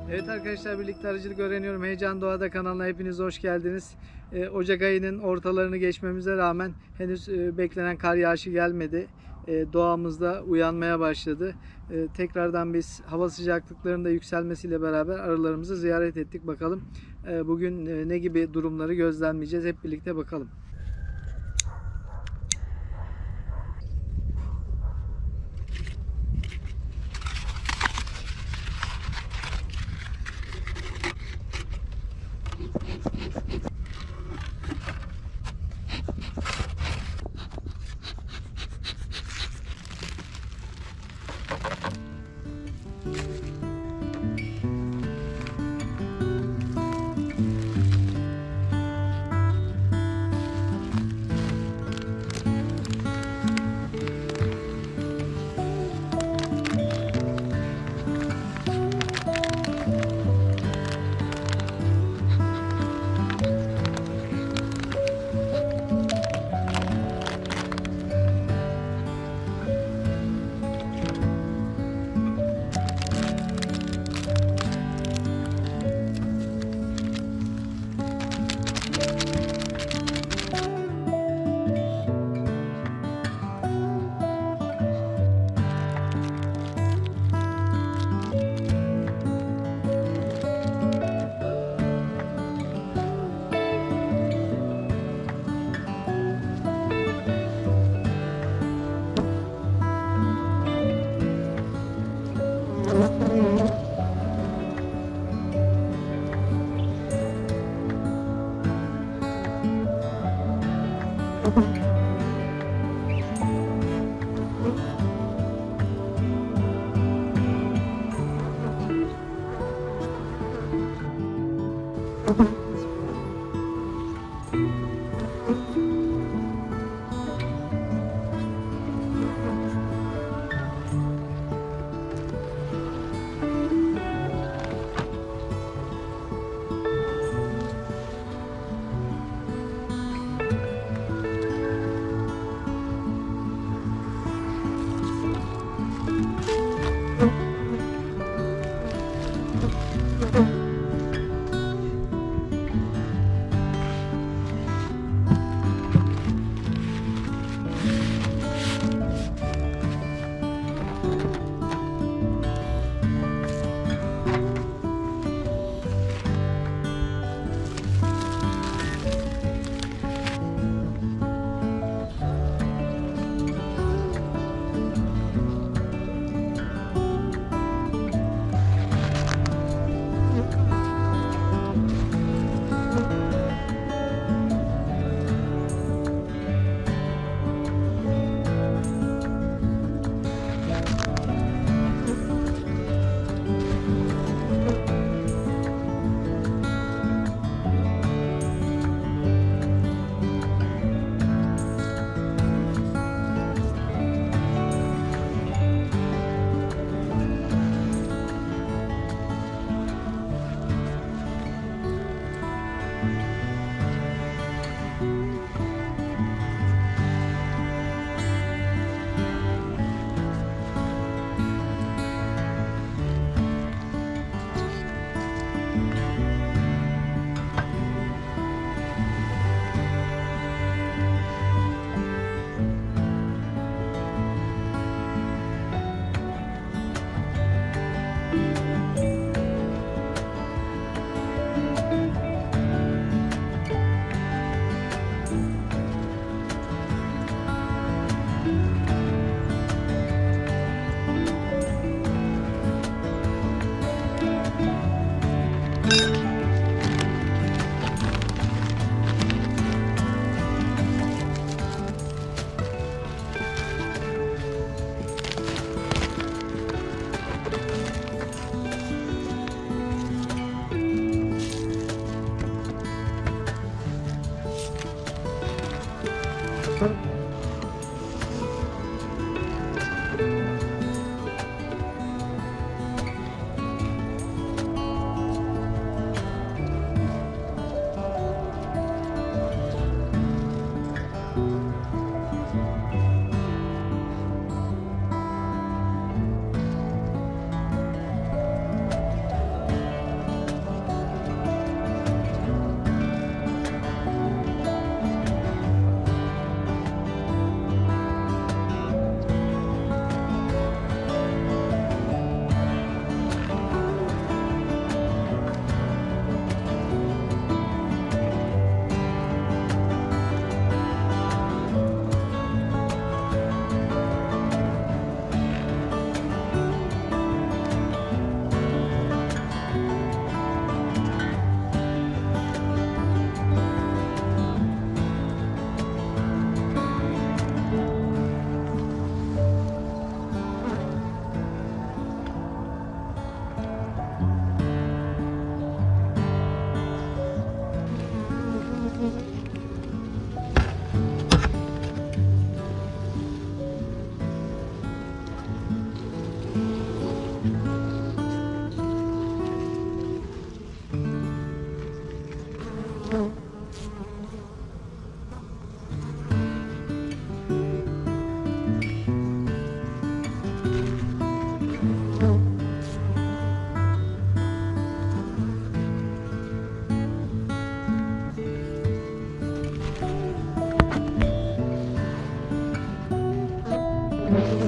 Evet arkadaşlar, birlikte arıcılık öğreniyorum. Heyecan Doğada kanalına hepiniz hoş geldiniz. Ocak ayının ortalarını geçmemize rağmen henüz beklenen kar yağışı gelmedi. Doğamızda uyanmaya başladı. Tekrardan biz hava sıcaklıklarının da yükselmesiyle beraber arılarımızı ziyaret ettik. Bakalım bugün ne gibi durumları gözlemleyeceğiz, hep birlikte bakalım.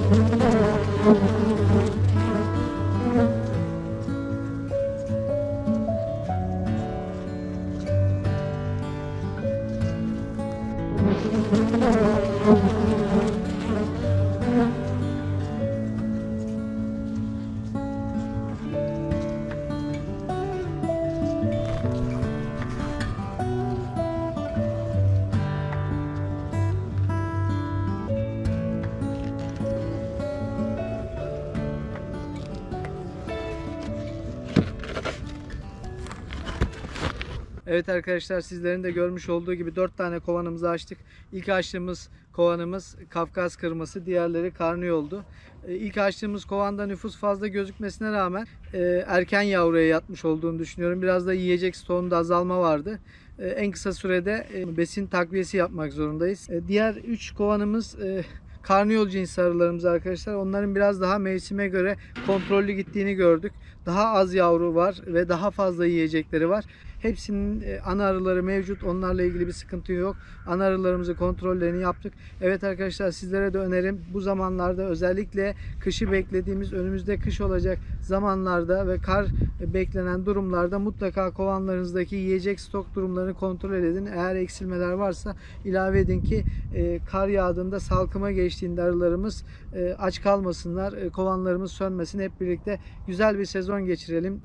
Evet arkadaşlar, sizlerin de görmüş olduğu gibi 4 tane kovanımızı açtık. İlk açtığımız kovanımız Kafkas kırması, diğerleri karnıyoldu. İlk açtığımız kovanda nüfus fazla gözükmesine rağmen erken yavruya yatmış olduğunu düşünüyorum. Biraz da yiyecek stoğunda azalma vardı. En kısa sürede besin takviyesi yapmak zorundayız. Diğer 3 kovanımız karnıyol cins arılarımız arkadaşlar. Onların biraz daha mevsime göre kontrollü gittiğini gördük. Daha az yavru var ve daha fazla yiyecekleri var. Hepsinin ana arıları mevcut. Onlarla ilgili bir sıkıntı yok. Ana arılarımızı kontrollerini yaptık. Evet arkadaşlar, sizlere de önerim bu zamanlarda, özellikle kışı beklediğimiz, önümüzde kış olacak zamanlarda ve kar beklenen durumlarda mutlaka kovanlarınızdaki yiyecek stok durumlarını kontrol edin. Eğer eksilmeler varsa ilave edin ki kar yağdığında, salkıma geçtiğinde arılarımız aç kalmasınlar, kovanlarımız sönmesin. Hep birlikte güzel bir sezon geçirelim.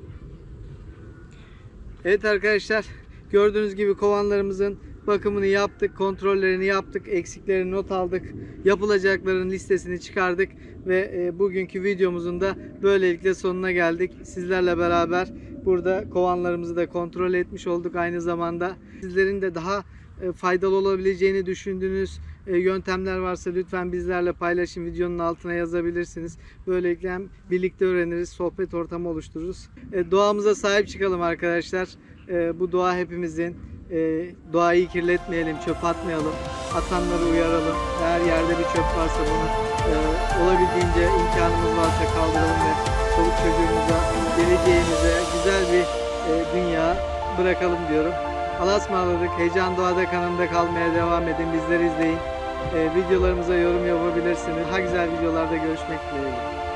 Evet arkadaşlar, gördüğünüz gibi kovanlarımızın bakımını yaptık, kontrollerini yaptık, eksiklerini not aldık, yapılacakların listesini çıkardık ve bugünkü videomuzun da böylelikle sonuna geldik. Sizlerle beraber burada kovanlarımızı da kontrol etmiş olduk. Aynı zamanda sizlerin de daha faydalı olabileceğini düşündüğünüz yöntemler varsa lütfen bizlerle paylaşın. Videonun altına yazabilirsiniz. Böylelikle hem birlikte öğreniriz, sohbet ortamı oluştururuz. Doğamıza sahip çıkalım arkadaşlar. Bu doğa hepimizin. Doğayı kirletmeyelim, çöp atmayalım. Atanları uyaralım. Eğer yerde bir çöp varsa bunu olabildiğince, imkanımız varsa kaldıralım ve çoluk çocuğumuza, geleceğimize güzel bir dünya bırakalım diyorum. Allah'a ısmarladık. Heyecan Doğada kanalında kalmaya devam edin. Bizleri izleyin. Videolarımıza yorum yapabilirsiniz. Daha güzel videolarda görüşmek dileğiyle.